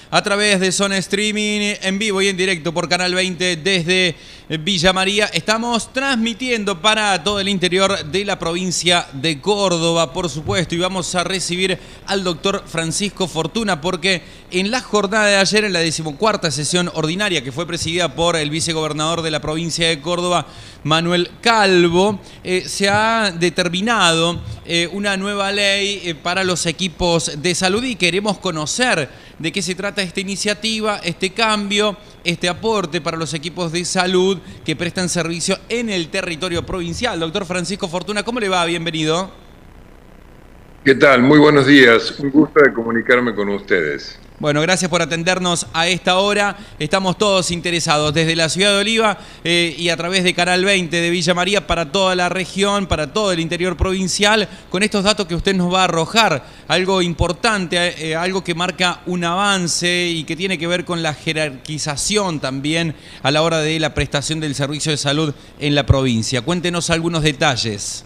a través de Zona Streaming, en vivo y en directo por Canal 20 desde Villa María. Estamos transmitiendo para todo el interior de la provincia de Córdoba, por supuesto, y vamos a recibir al doctor Francisco Fortuna, porque en la jornada de ayer, en la 14ª sesión ordinaria, que fue presidida por el vicegobernador de la provincia de Córdoba, Manuel Calvo, se ha determinado una nueva ley para los equipos de salud y queremos conocer de qué se trata esta iniciativa, este cambio, este aporte para los equipos de salud que prestan servicio en el territorio provincial. Doctor Francisco Fortuna, ¿cómo le va? Bienvenido. ¿Qué tal? Muy buenos días. Un gusto de comunicarme con ustedes. Bueno, gracias por atendernos a esta hora. Estamos todos interesados desde la ciudad de Oliva y a través de Canal 20 de Villa María para toda la región, para todo el interior provincial, con estos datos que usted nos va a arrojar. Algo importante, algo que marca un avance y que tiene que ver con la jerarquización también a la hora de la prestación del servicio de salud en la provincia. Cuéntenos algunos detalles.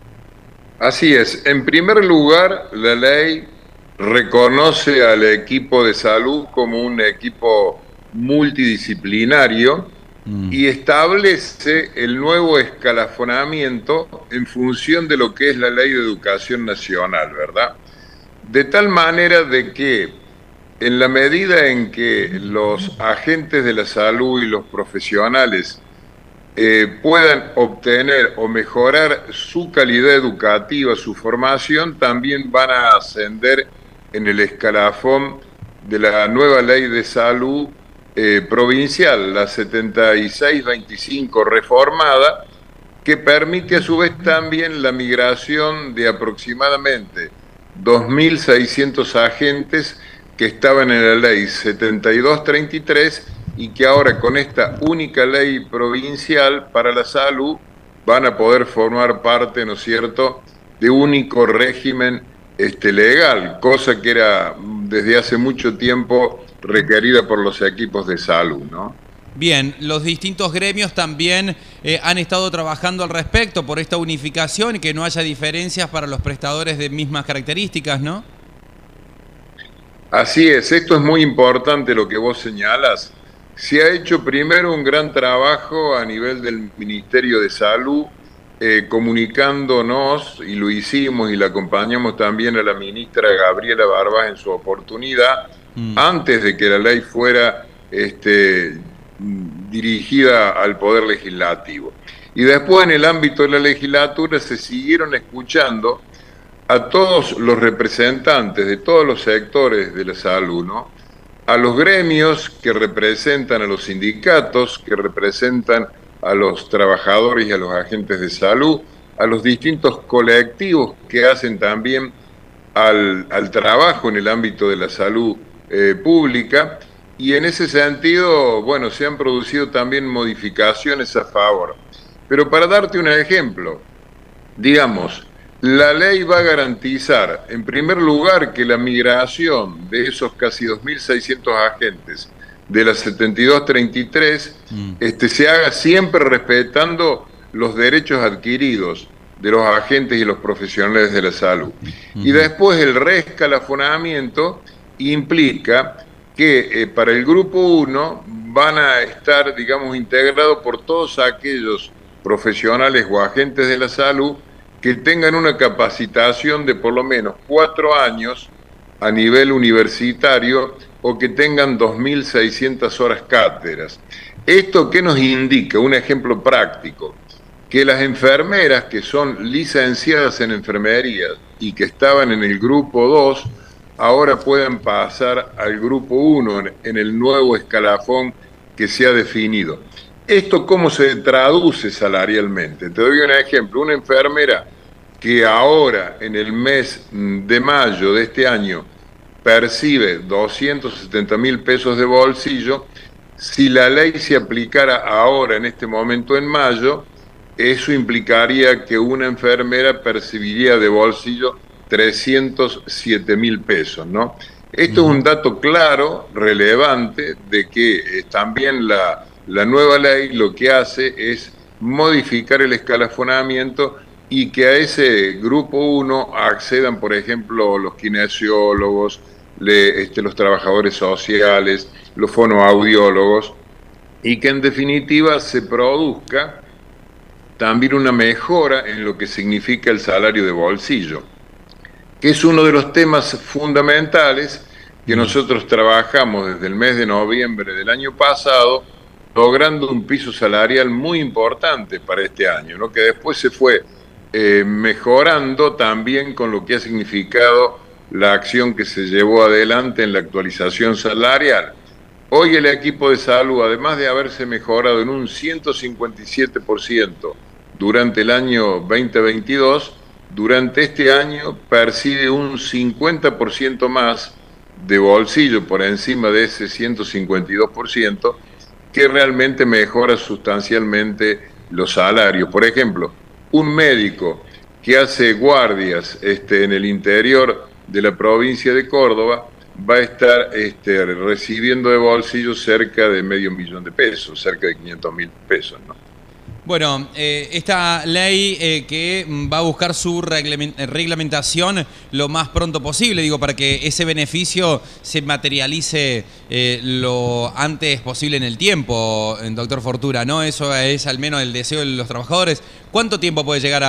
Así es. En primer lugar, la ley reconoce al equipo de salud como un equipo multidisciplinario y establece el nuevo escalafonamiento en función de lo que es la Ley de Educación Nacional, ¿verdad? De tal manera de que en la medida en que los agentes de la salud y los profesionales puedan obtener o mejorar su calidad educativa, su formación, también van a ascender en el escalafón de la nueva ley de salud provincial, la 7625 reformada, que permite a su vez también la migración de aproximadamente 2.600 agentes que estaban en la ley 7233 y que ahora con esta única ley provincial para la salud van a poder formar parte, ¿no es cierto?, de único régimen legal, cosa que era desde hace mucho tiempo requerida por los equipos de salud, ¿no? Bien, los distintos gremios también han estado trabajando al respecto por esta unificación y que no haya diferencias para los prestadores de mismas características, ¿no? Así es, esto es muy importante lo que vos señalas. Se ha hecho primero un gran trabajo a nivel del Ministerio de Salud, comunicándonos, y lo hicimos y la acompañamos también a la ministra Gabriela Barbás en su oportunidad, antes de que la ley fuera dirigida al Poder Legislativo. Y después en el ámbito de la legislatura se siguieron escuchando a todos los representantes de todos los sectores de la salud, ¿no? A los gremios que representan a los sindicatos, que representan a los trabajadores y a los agentes de salud, a los distintos colectivos que hacen también al trabajo en el ámbito de la salud pública, y en ese sentido, bueno, se han producido también modificaciones a favor. Pero para darte un ejemplo, digamos, la ley va a garantizar, en primer lugar, que la migración de esos casi 2.600 agentes de la 7233 se haga siempre respetando los derechos adquiridos de los agentes y los profesionales de la salud. Y después el reescalafonamiento implica que para el grupo 1 van a estar, digamos, integrados por todos aquellos profesionales o agentes de la salud que tengan una capacitación de por lo menos 4 años a nivel universitario o que tengan 2.600 horas cátedras. ¿Esto qué nos indica? Un ejemplo práctico, que las enfermeras que son licenciadas en enfermería y que estaban en el grupo 2, ahora pueden pasar al grupo 1 en el nuevo escalafón que se ha definido. ¿Esto cómo se traduce salarialmente? Te doy un ejemplo. Una enfermera que ahora, en el mes de mayo de este año, percibe 270.000 pesos de bolsillo, si la ley se aplicara ahora, en este momento, en mayo, eso implicaría que una enfermera percibiría de bolsillo 307.000 pesos, ¿no? Esto es un dato claro, relevante, de que también la nueva ley lo que hace es modificar el escalafonamiento y que a ese grupo 1 accedan, por ejemplo, los kinesiólogos, los trabajadores sociales, los fonoaudiólogos, y que en definitiva se produzca también una mejora en lo que significa el salario de bolsillo, que es uno de los temas fundamentales que nosotros trabajamos desde el mes de noviembre del año pasado, logrando un piso salarial muy importante para este año, ¿no? Que después se fue mejorando también con lo que ha significado la acción que se llevó adelante en la actualización salarial. Hoy el equipo de salud, además de haberse mejorado en un 157% durante el año 2022, durante este año percibe un 50% más de bolsillo por encima de ese 152%, que realmente mejora sustancialmente los salarios. Por ejemplo, un médico que hace guardias en el interior de la provincia de Córdoba va a estar recibiendo de bolsillo cerca de $500,000, cerca de 500.000 pesos, ¿no? Bueno, esta ley que va a buscar su reglamentación lo más pronto posible, digo, para que ese beneficio se materialice lo antes posible en el tiempo, doctor Fortura, ¿no? Eso es al menos el deseo de los trabajadores. ¿Cuánto tiempo puede llegar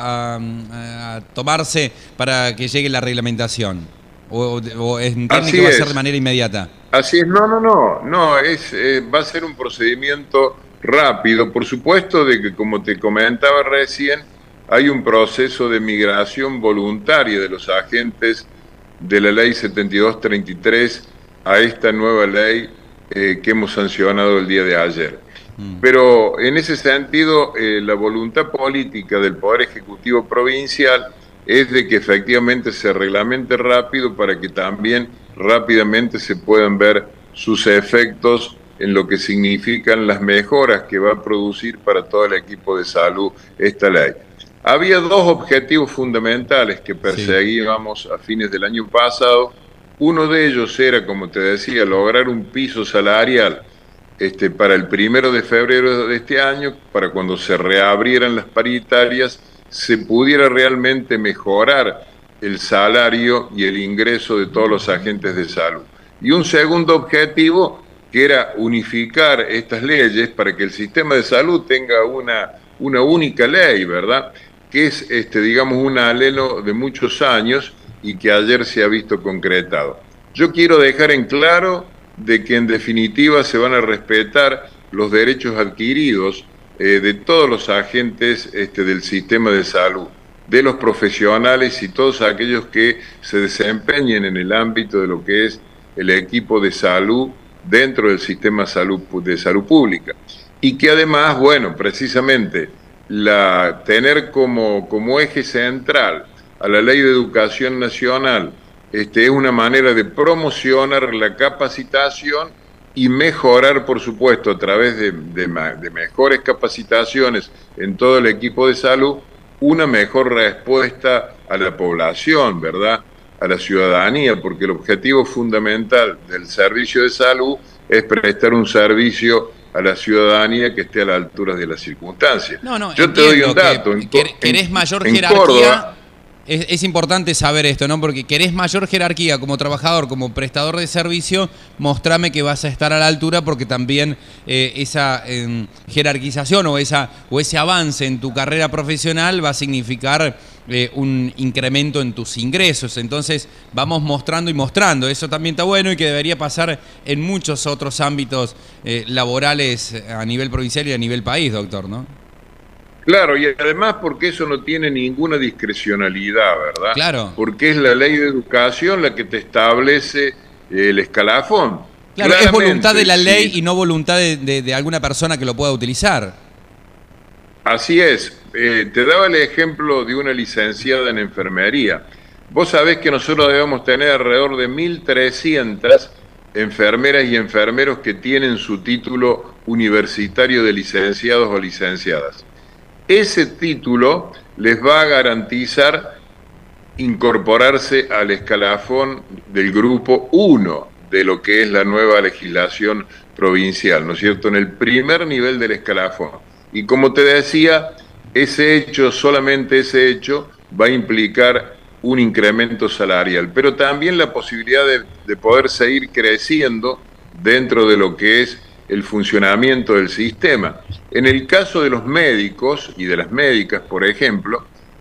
a tomarse para que llegue la reglamentación? ¿O entiende que va a ser de manera inmediata? Así es, no, va a ser un procedimiento rápido, por supuesto, de que, como te comentaba recién, hay un proceso de migración voluntaria de los agentes de la ley 7233 a esta nueva ley que hemos sancionado el día de ayer. Pero en ese sentido, la voluntad política del Poder Ejecutivo Provincial es de que efectivamente se reglamente rápido para que también rápidamente se puedan ver sus efectos en lo que significan las mejoras que va a producir para todo el equipo de salud esta ley. Había dos objetivos fundamentales que perseguíamos a fines del año pasado. Uno de ellos era, como te decía, lograr un piso salarial para el 1 de febrero de este año, para cuando se reabrieran las paritarias, se pudiera realmente mejorar el salario y el ingreso de todos los agentes de salud. Y un segundo objetivo, que era unificar estas leyes para que el sistema de salud tenga una única ley, ¿verdad? Que es, digamos, un anhelo de muchos años y que ayer se ha visto concretado. Yo quiero dejar en claro de que en definitiva se van a respetar los derechos adquiridos de todos los agentes del sistema de salud, de los profesionales y todos aquellos que se desempeñen en el ámbito de lo que es el equipo de salud dentro del sistema de salud pública. Y que además, bueno, precisamente tener como eje central a la Ley de Educación Nacional es una manera de promocionar la capacitación y mejorar, por supuesto, a través de mejores capacitaciones en todo el equipo de salud, una mejor respuesta a la población, ¿verdad?, a la ciudadanía, porque el objetivo fundamental del servicio de salud es prestar un servicio a la ciudadanía que esté a la altura de las circunstancias. Yo te doy un dato. ¿Querés mayor jerarquía? Córdoba, es importante saber esto, ¿no? Porque querés mayor jerarquía como trabajador, como prestador de servicio, mostrame que vas a estar a la altura, porque también esa jerarquización o ese avance en tu carrera profesional va a significar un incremento en tus ingresos. Entonces vamos mostrando y mostrando. Eso también está bueno y que debería pasar en muchos otros ámbitos laborales a nivel provincial y a nivel país, doctor, ¿no? Claro, y además porque eso no tiene ninguna discrecionalidad, ¿verdad? Claro. Porque es la ley de educación la que te establece el escalafón. Claro, es voluntad de la ley y no voluntad de alguna persona que lo pueda utilizar. Así es. Te daba el ejemplo de una licenciada en enfermería. Vos sabés que nosotros debemos tener alrededor de 1.300 enfermeras y enfermeros que tienen su título universitario de licenciados o licenciadas. Ese título les va a garantizar incorporarse al escalafón del grupo 1 de lo que es la nueva legislación provincial, ¿no es cierto?, en el primer nivel del escalafón. Y como te decía, ese hecho, solamente ese hecho, va a implicar un incremento salarial, pero también la posibilidad de poder seguir creciendo dentro de lo que es el funcionamiento del sistema. En el caso de los médicos y de las médicas, por ejemplo,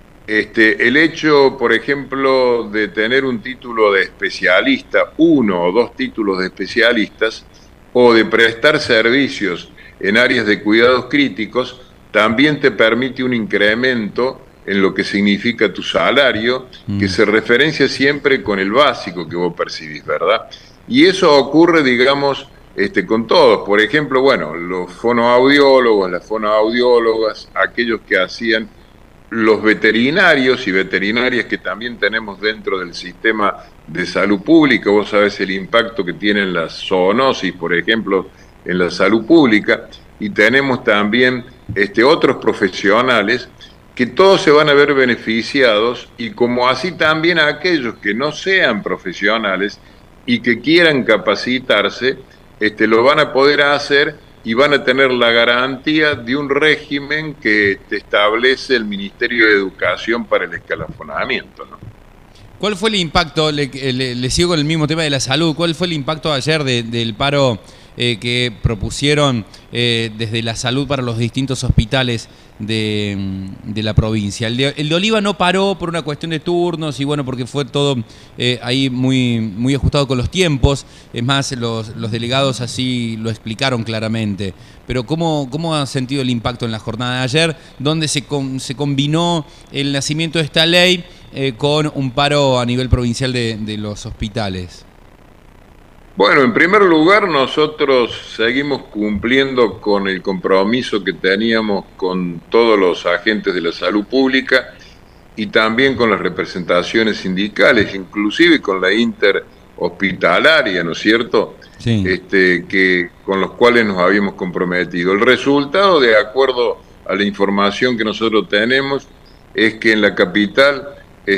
el hecho, por ejemplo, de tener un título de especialista, uno o dos títulos de especialistas, o de prestar servicios en áreas de cuidados críticos, también te permite un incremento en lo que significa tu salario, que se referencia siempre con el básico que vos percibís, ¿verdad? Y eso ocurre, digamos, con todos. Por ejemplo, bueno, los fonoaudiólogos, las fonoaudiólogas, aquellos que hacían, los veterinarios y veterinarias que también tenemos dentro del sistema de salud pública. Vos sabés el impacto que tienen las zoonosis, por ejemplo, en la salud pública, y tenemos también otros profesionales que todos se van a ver beneficiados, y como así también a aquellos que no sean profesionales y que quieran capacitarse, lo van a poder hacer y van a tener la garantía de un régimen que te establece el Ministerio de Educación para el escalafonamiento, ¿no? ¿Cuál fue el impacto, le sigo con el mismo tema de la salud, cuál fue el impacto ayer del paro que propusieron desde la salud para los distintos hospitales de la provincia? El de Oliva no paró por una cuestión de turnos y bueno, porque fue todo ahí muy ajustado con los tiempos. Es más, los delegados así lo explicaron claramente. Pero ¿cómo ha sentido el impacto en la jornada de ayer, donde se combinó el nacimiento de esta ley con un paro a nivel provincial de los hospitales? Bueno, en primer lugar, nosotros seguimos cumpliendo con el compromiso que teníamos con todos los agentes de la salud pública y también con las representaciones sindicales, inclusive con la interhospitalaria, ¿no es cierto? Sí. Con los cuales nos habíamos comprometido. El resultado, de acuerdo a la información que nosotros tenemos, es que en la capital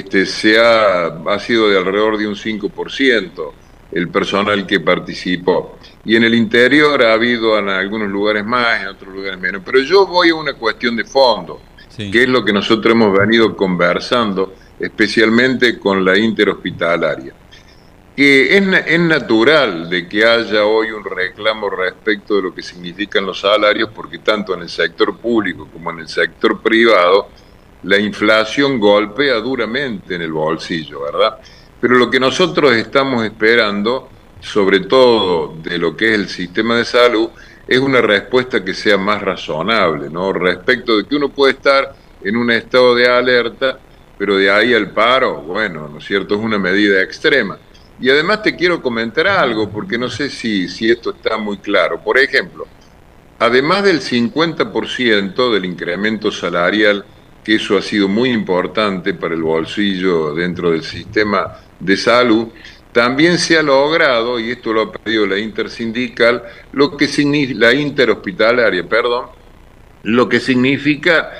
ha sido de alrededor de un 5%. El personal que participó. Y en el interior ha habido en algunos lugares más, en otros lugares menos. Pero yo voy a una cuestión de fondo, sí, que es lo que nosotros hemos venido conversando, especialmente con la interhospitalaria. Que es natural de que haya hoy un reclamo respecto de lo que significan los salarios, porque tanto en el sector público como en el sector privado, la inflación golpea duramente en el bolsillo, ¿verdad? Pero lo que nosotros estamos esperando, sobre todo de lo que es el sistema de salud, es una respuesta que sea más razonable, ¿no? Respecto de que uno puede estar en un estado de alerta, pero de ahí al paro, bueno, ¿no es cierto? Es una medida extrema. Y además te quiero comentar algo, porque no sé si esto está muy claro. Por ejemplo, además del 50% del incremento salarial, que eso ha sido muy importante para el bolsillo dentro del sistema de salud, también se ha logrado, y esto lo ha pedido la intersindical, la interhospitalaria, perdón, lo que significa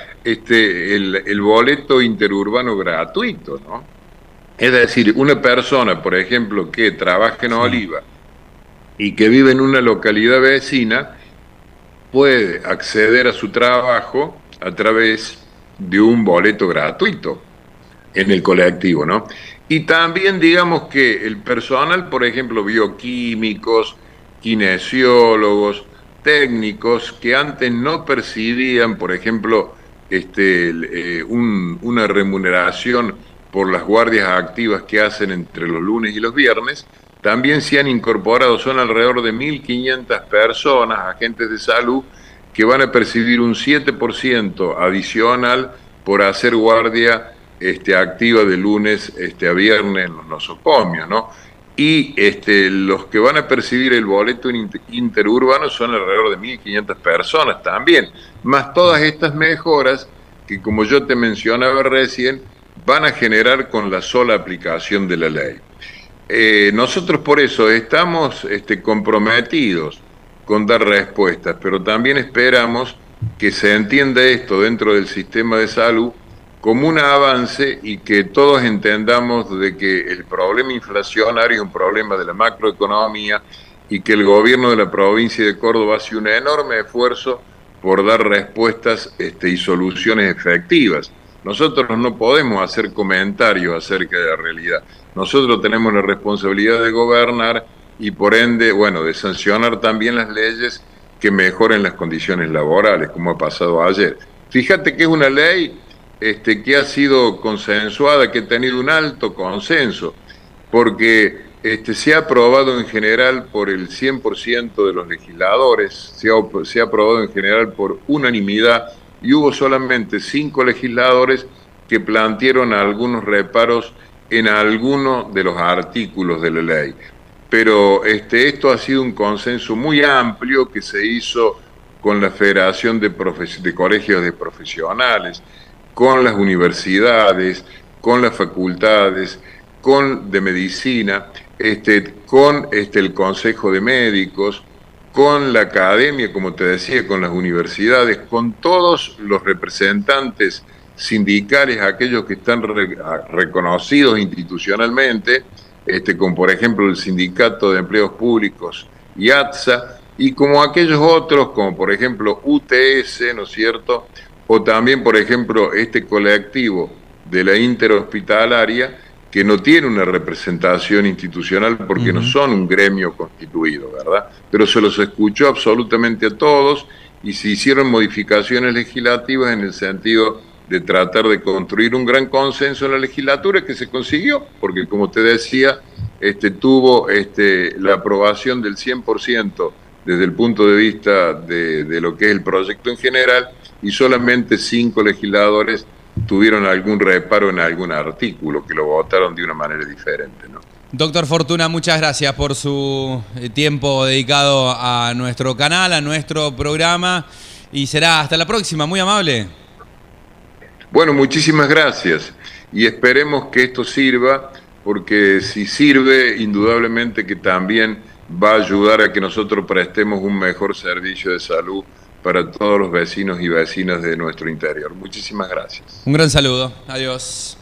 el boleto interurbano gratuito, ¿no? Es decir, una persona, por ejemplo, que trabaja en Oliva y que vive en una localidad vecina, puede acceder a su trabajo a través de un boleto gratuito en el colectivo, ¿no? Y también digamos que el personal, por ejemplo, bioquímicos, kinesiólogos, técnicos, que antes no percibían, por ejemplo, una remuneración por las guardias activas que hacen entre los lunes y los viernes, también se han incorporado, son alrededor de 1.500 personas, agentes de salud, que van a percibir un 7% adicional por hacer guardia activa de lunes a viernes en los nosocomios, ¿no? Y los que van a percibir el boleto interurbano son alrededor de 1.500 personas también, más todas estas mejoras que, como yo te mencionaba recién, van a generar con la sola aplicación de la ley. Nosotros por eso estamos comprometidos con dar respuestas, pero también esperamos que se entienda esto dentro del sistema de salud como un avance y que todos entendamos de que el problema inflacionario es un problema de la macroeconomía y que el gobierno de la provincia de Córdoba hace un enorme esfuerzo por dar respuestas y soluciones efectivas. Nosotros no podemos hacer comentarios acerca de la realidad. Nosotros tenemos la responsabilidad de gobernar y por ende, bueno, de sancionar también las leyes que mejoren las condiciones laborales, como ha pasado ayer. Fíjate que es una ley que ha sido consensuada, que ha tenido un alto consenso, porque se ha aprobado en general por el 100% de los legisladores, se ha aprobado en general por unanimidad, y hubo solamente 5 legisladores que plantearon algunos reparos en algunos de los artículos de la ley. Pero esto ha sido un consenso muy amplio que se hizo con la Federación de Colegios de Profesionales, con las universidades, con las facultades, de medicina, con el Consejo de Médicos, con la academia, como te decía, con las universidades, con todos los representantes sindicales, aquellos que están reconocidos institucionalmente, como por ejemplo el Sindicato de Empleos Públicos y ATSA, y como aquellos otros, como por ejemplo UTS, ¿no es cierto?, o también, por ejemplo, este colectivo de la interhospitalaria, que no tiene una representación institucional porque no son un gremio constituido, ¿verdad? Pero se los escuchó absolutamente a todos y se hicieron modificaciones legislativas en el sentido de tratar de construir un gran consenso en la legislatura, que se consiguió, porque como te decía, tuvo la aprobación del 100% desde el punto de vista de lo que es el proyecto en general, y solamente 5 legisladores tuvieron algún reparo en algún artículo, que lo votaron de una manera diferente, ¿no? Doctor Fortuna, muchas gracias por su tiempo dedicado a nuestro canal, a nuestro programa, y será hasta la próxima. Muy amable. Bueno, muchísimas gracias, y esperemos que esto sirva, porque si sirve, indudablemente que también va a ayudar a que nosotros prestemos un mejor servicio de salud para todos los vecinos y vecinas de nuestro interior. Muchísimas gracias. Un gran saludo. Adiós.